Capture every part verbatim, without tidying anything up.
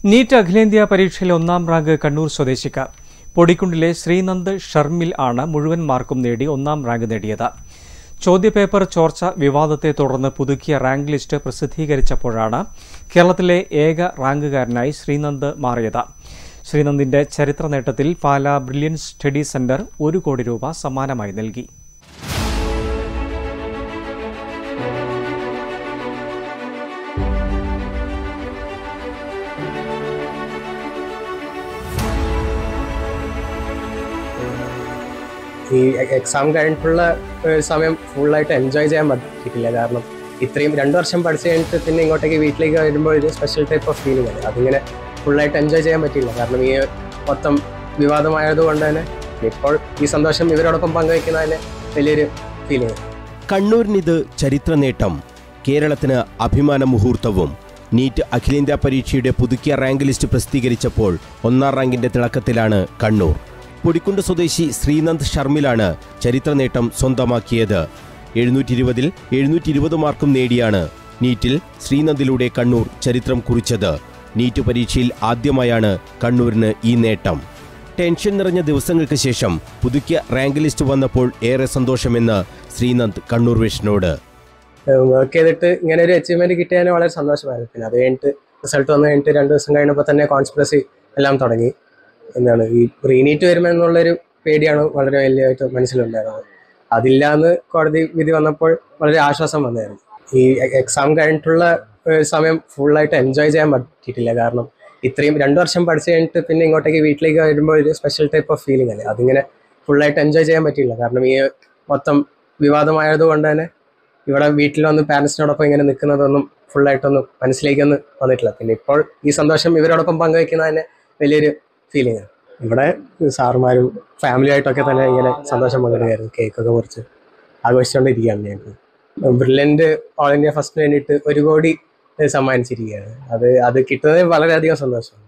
NEET അഖിലേന്ത്യാ പരീക്ഷയിൽ ഒന്നാം റാങ്ക് കണ്ണൂർ സ്വദേശിക്ക്. പൊടിക്കുണ്ടിലെ ശ്രീനന്ദ് ഷർമിൽ ആണ് മുഴുവൻ മാർക്കും നേടി ഒന്നാം റാങ്ക് നേടിയത്. ചോദ്യപേപ്പർ ചോർച്ച വിവാദത്തെ തുടർന്ന് പുതുക്കിയ റാങ്ക് ലിസ്റ്റ് പ്രസിദ്ധീകരിച്ചപ്പോഴാണ് കേരളത്തിലെ ഏക റാങ്കുകാരനായി ശ്രീനന്ദ് മാറിയത്. ശ്രീനന്ദിന്റെ ചരിത്ര നേട്ടത്തിൽ പാലാ ബ്രില്യൻ സ്റ്റഡി സെന്റർ ഒരു കോടി രൂപ സമ്മാനമായി നൽകി. ഈ എക്സാം കഴിഞ്ഞിട്ടുള്ള സമയം ഫുള്ളായിട്ട് എൻജോയ് ചെയ്യാൻ പറ്റിയിട്ടില്ല. കാരണം ഇത്രയും രണ്ടു വർഷം പഠിച്ചു കഴിഞ്ഞിട്ട് പിന്നെ ഇങ്ങോട്ടേക്ക് വീട്ടിലേക്ക് വരുമ്പോൾ ഒരു സ്പെഷ്യൽ ടൈപ്പ് ഓഫ് ഫീലിംഗ് ആണ്. അതിങ്ങനെ ഫുള്ളായിട്ട് എൻജോയ് ചെയ്യാൻ പറ്റിയില്ല. കാരണം ഈ മൊത്തം വിവാദമായതുകൊണ്ട് തന്നെ ഇപ്പോൾ ഈ സന്തോഷം ഇവരോടൊപ്പം പങ്കുവയ്ക്കുന്നതിന് വലിയൊരു ഫീലിംഗ്. കണ്ണൂരിനിത് ചരിത്ര നേട്ടം, കേരളത്തിന് അഭിമാന മുഹൂർത്തവും. നീറ്റ് അഖിലേന്ത്യാ പരീക്ഷയുടെ പുതുക്കിയ റാങ്ക് ലിസ്റ്റ് പ്രസിദ്ധീകരിച്ചപ്പോൾ ഒന്നാം റാങ്കിന്റെ തിളക്കത്തിലാണ് കണ്ണൂർ. പൊടിക്കുണ്ട് സ്വദേശി ശ്രീനന്ദ് ഷർമിലാണ് ചരിത്ര നേട്ടം സ്വന്തമാക്കിയത്. എഴുന്നൂറ്റി ഇരുപതിൽ എഴുന്നൂറ്റി ഇരുപത് മാർക്കും നേടിയാണ് നീറ്റിൽ ശ്രീനന്ദിലൂടെ കണ്ണൂർ ചരിത്രം കുറിച്ചത്. നീറ്റ് പരീക്ഷയിൽ ആദ്യമായാണ് കണ്ണൂരിന് ഈ നേട്ടം. ടെൻഷൻ നിറഞ്ഞ ദിവസങ്ങൾക്ക് ശേഷം പുതുക്കിയ റാങ്ക് ലിസ്റ്റ് വന്നപ്പോൾ ഏറെ സന്തോഷമെന്ന് ശ്രീനന്ദ് കണ്ണൂർ വിഷനോട്. വർക്ക് ചെയ്തിട്ട് ഇങ്ങനെ ഒരു അച്ചീവ്മെന്റ് കിട്ടിയതിന് വളരെ സന്തോഷമായിരുന്നു. പിന്നെ അത് കഴിഞ്ഞിട്ട് റിസൾട്ട് വന്നു കഴിഞ്ഞിട്ട് രണ്ട് ദിവസം കഴിഞ്ഞപ്പോൾ തന്നെ കോൺസ്പിറസി എല്ലാം തുടങ്ങി. എന്താണ് ഈ റീനീറ്റ് വരുമെന്നുള്ളൊരു പേടിയാണ് വളരെ വലിയതായിട്ട് മനസ്സിലുണ്ടായിരുന്നത്. അതില്ലാന്ന് കോടതി വിധി വന്നപ്പോൾ വളരെ ആശ്വാസം വന്നായിരുന്നു. ഈ എക്സാം കഴിഞ്ഞിട്ടുള്ള സമയം ഫുള്ളായിട്ട് എൻജോയ് ചെയ്യാൻ പറ്റിയിട്ടില്ല. കാരണം ഇത്രയും രണ്ടു വർഷം പഠിച്ചു കഴിഞ്ഞിട്ട് പിന്നെ ഇങ്ങോട്ടേക്ക് വീട്ടിലേക്ക് വരുമ്പോൾ ഒരു സ്പെഷ്യൽ ടൈപ്പ് ഓഫ് ഫീലിംഗ് ആണ്. അതിങ്ങനെ ഫുള്ളായിട്ട് എൻജോയ് ചെയ്യാൻ പറ്റിയില്ല. കാരണം ഈ മൊത്തം വിവാദമായതുകൊണ്ട് തന്നെ ഇവിടെ വീട്ടിൽ വന്ന് പാരൻസിനോടൊപ്പം ഇങ്ങനെ നിൽക്കുന്നതൊന്നും ഫുള്ളായിട്ടൊന്നും മനസ്സിലേക്കൊന്നും വന്നിട്ടില്ല. പിന്നെ ഇപ്പോൾ ഈ സന്തോഷം ഇവരോടൊപ്പം പങ്കുവയ്ക്കുന്നതിന് വലിയൊരു ഫീലിംഗ് ആണ്. ഇവിടെ സാറുമാരും ഫാമിലിയായിട്ടൊക്കെ തന്നെ ഇങ്ങനെ സന്തോഷം പങ്കെടുക്കായിരുന്നു. കേക്കൊക്കെ മുറിച്ച് ആഘോഷിച്ചുകൊണ്ടിരിക്കുകയാണ്. ഞങ്ങൾക്ക് ബ്രില്യൻ്റ് ഓൾ ഇന്ത്യ ഫസ്റ്റിന് വേണ്ടിയിട്ട് ഒരു കോടി സമ്മാനിച്ചിരിക്കുകയാണ്. അത് അത് കിട്ടുന്നത് വളരെയധികം സന്തോഷമാണ്.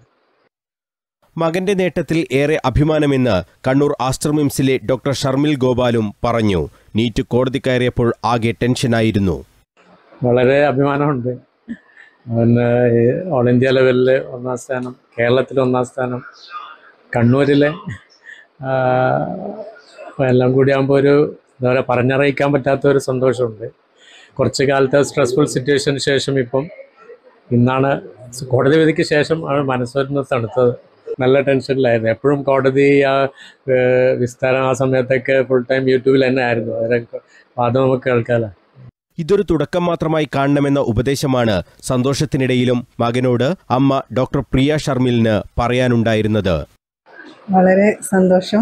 മകന്റെ നേട്ടത്തിൽ ഏറെ അഭിമാനമെന്ന് കണ്ണൂർ ആസ്റ്റർ മിംസിലെ ഡോക്ടർ ഷർമിൽ ഗോപാലും പറഞ്ഞു. നീറ്റ് കോടതി കയറിയപ്പോൾ ആകെ ടെൻഷനായിരുന്നു. വളരെ അഭിമാനമുണ്ട്. പിന്നെ ഓൾ ഇന്ത്യ ലെവലിൽ ഒന്നാം സ്ഥാനം, കേരളത്തിൽ ഒന്നാം സ്ഥാനം, കണ്ണൂരിലെ എല്ലാം കൂടി ആകുമ്പോൾ ഒരു എന്താ പറയുക, പറഞ്ഞറിയിക്കാൻ പറ്റാത്ത ഒരു സന്തോഷമുണ്ട്. കുറച്ച് കാലത്തെ സ്ട്രെസ്ഫുൾ സിറ്റുവേഷന് ശേഷം ഇപ്പം ഇന്നാണ് കോടതി വിധിക്ക് ശേഷം ആണ് മനസ്സൊന്ന് തണുത്തത്. നല്ല ടെൻഷനിലായിരുന്നു. എപ്പോഴും കോടതി ആ വിസ്താരം ആ സമയത്തൊക്കെ ഫുൾ ടൈം യൂട്യൂബിൽ തന്നെ ആയിരുന്നു. അതിനെ വാദം നമുക്ക് കേൾക്കാമല്ലോ. ഇതൊരു തുടക്കം മാത്രമായി കാണണമെന്ന ഉപദേശമാണ് സന്തോഷത്തിനിടയിലും മകനോട് അമ്മ ഡോക്ടർ പ്രിയ ഷർമിലിന് പറയാനുണ്ടായിരുന്നത്. വളരെ സന്തോഷം.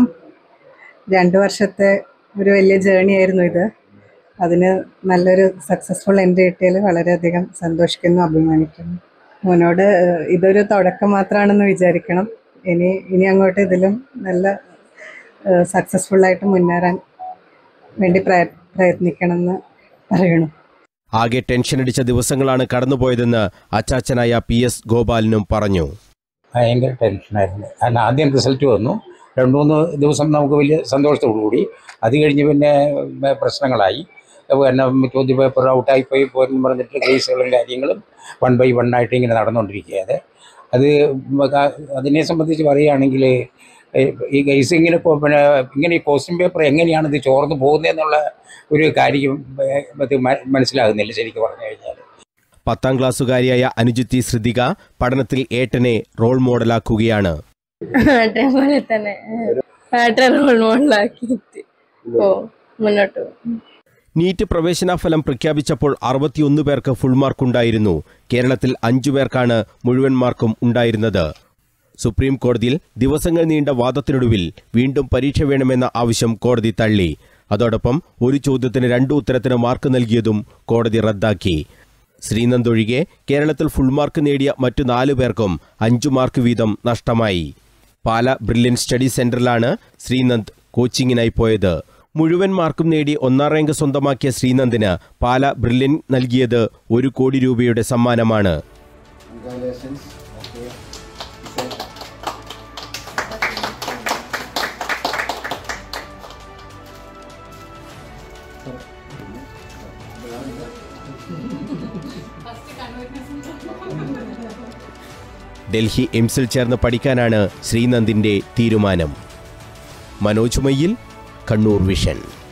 രണ്ടു വർഷത്തെ ഒരു വലിയ ജേണി ആയിരുന്നു ഇത്. അതിന് നല്ലൊരു സക്സസ്ഫുൾ എൻട്രി കിട്ടിയതിൽ വളരെയധികം സന്തോഷിക്കുന്നു, അഭിമാനിക്കുന്നു. മോനോട് ഇതൊരു തുടക്കം മാത്രമാണെന്ന് വിചാരിക്കണം. ഇനി ഇനി അങ്ങോട്ട് ഇതിലും നല്ല സക്സസ്ഫുള്ളായിട്ട് മുന്നേറാൻ വേണ്ടി പ്രയത്നിക്കണമെന്ന് പറയണം. ആകെ ടെൻഷനടിച്ച ദിവസങ്ങളാണ് കടന്നുപോയതെന്ന് അച്ചാച്ചനായ പി എസ് ഗോപാലിനും പറഞ്ഞു. ഭയങ്കര ടെൻഷനായിരുന്നു. കാരണം ആദ്യം റിസൾട്ട് വന്നു, രണ്ട് മൂന്ന് ദിവസം നമുക്ക് വലിയ സന്തോഷത്തോടു കൂടി. അത് കഴിഞ്ഞ് പിന്നെ പ്രശ്നങ്ങളായി. പിന്നെ ചോദ്യപേപ്പർ ഔട്ടായിപ്പോയി പോയെന്ന് പറഞ്ഞിട്ട് കേസുകളും കാര്യങ്ങളും വൺ ബൈ വൺ ആയിട്ട് ഇങ്ങനെ നടന്നുകൊണ്ടിരിക്കുകയാണ്. അത് അതിനെ സംബന്ധിച്ച് പറയുകയാണെങ്കിൽ ഈ കേസ് ഇങ്ങനെ പിന്നെ ഇങ്ങനെ ഈ ക്വസ്റ്റ്യൻ പേപ്പർ എങ്ങനെയാണ് ഇത് ചോർന്ന് പോകുന്നതെന്നുള്ള ഒരു കാര്യം അത് മനസ്സിലാകുന്നില്ല ശരിക്കും പറഞ്ഞു കഴിഞ്ഞാൽ. പത്താം ക്ലാസ്സുകാരിയായ അനുജിത്തി ശ്രുതിക പഠനത്തിൽ ഏട്ടനെ റോൾ മോഡലാക്കുകയാണ്. പോലെ തന്നെ റോൾ മോഡലാക്കി മുന്നോട്ട്. നീറ്റ് പ്രവേശനാഫലം പ്രഖ്യാപിച്ചപ്പോൾ അറുപത്തിയൊന്ന് പേർക്ക് ഫുൾ മാർക്കുണ്ടായിരുന്നു. കേരളത്തിൽ അഞ്ചു പേർക്കാണ് മുഴുവൻ മാർക്കും ഉണ്ടായിരുന്നത്. സുപ്രീം കോടതിയിൽ ദിവസങ്ങൾ നീണ്ട വാദത്തിനൊടുവിൽ വീണ്ടും പരീക്ഷ വേണമെന്ന ആവശ്യം കോടതി തള്ളി. അതോടൊപ്പം ഒരു ചോദ്യത്തിന് രണ്ടു ഉത്തരത്തിന് മാർക്ക് നൽകിയതും കോടതി റദ്ദാക്കി. ശ്രീനന്ദ് ഒഴികെ കേരളത്തിൽ ഫുൾ മാർക്ക് നേടിയ മറ്റു നാലു പേർക്കും അഞ്ചു മാർക്ക് വീതം നഷ്ടമായി. പാലാ ബ്രില്യൻ സ്റ്റഡി സെന്ററിലാണ് ശ്രീനന്ദ് കോച്ചിങ്ങിനായി പോയത്. മുഴുവൻ മാർക്കും നേടി ഒന്നാം റാങ്ക് സ്വന്തമാക്കിയ ശ്രീനന്ദിന് പാലാ ബ്രില്യൻ നൽകിയത് ഒരു കോടി രൂപയുടെ സമ്മാനമാണ്. ഡൽഹി എയിംസിൽ ചേർന്ന് പഠിക്കാനാണ് ശ്രീനന്ദിന്റെ തീരുമാനം. മനോജ് മയ്യിൽ, കണ്ണൂർ വിഷൻ.